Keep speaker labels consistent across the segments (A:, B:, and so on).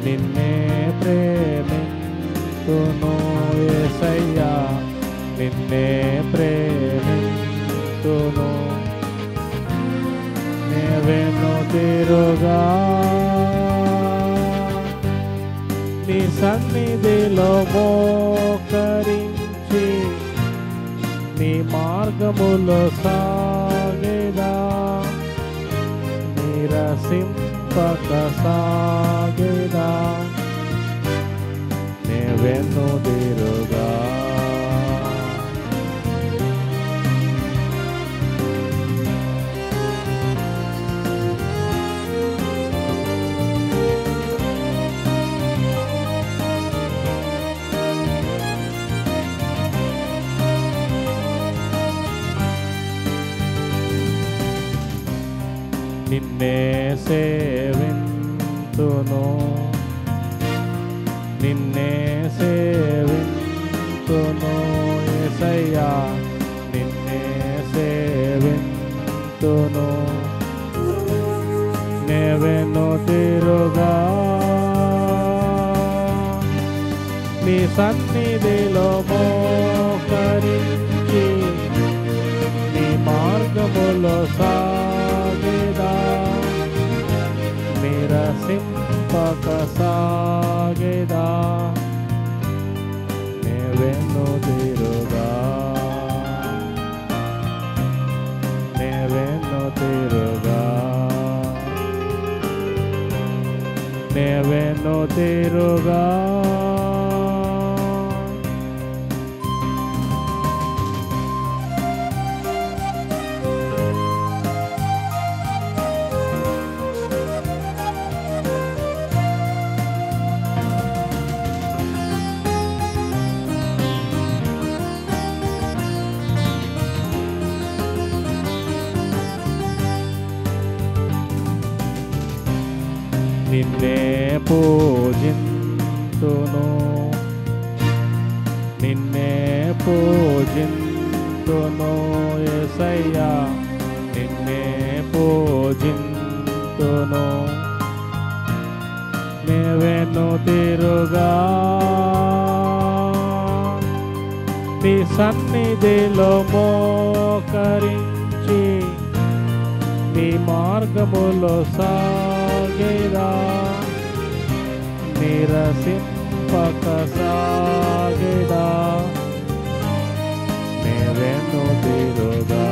A: నిన్నే ప్రేమింతును యేసయ్యా, నిన్నే ప్రేమింతును. నే వెనుతిరుగా నీ సన్నిధిలో మోకరించి నీ మార్గములో సాగేదా, నిరసింపక సాగేదా, నే వెనుతిరుగా. నిన్నే సేవింతును, నిన్నే సేవింతును యేసయ్యా, నిన్నే సేవింతును. నే వెనుతిరుగా నీ సన్నిధిలో మోకరించి నీ మార్గములో సాగేదా, నిరసింపక సాగేదా, నే వెనుతిరుగా, నే వెనుతిరుగా, నే వెనుతిరుగా. నిన్నే పూజింతును, నిన్నే పూజింతును యేసయ్యా, నిన్నే పూజింతును. నే వెనుతిరుగా నీ సన్నిధిలో మోకరించి నీ మార్గములో సాగేదా, నిరసింపక సాగేదా, నే వెనుతిరుగా,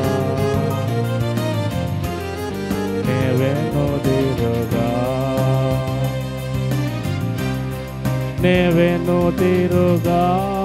A: నే వెనుతిరుగా, నే వెనుతిరుగా.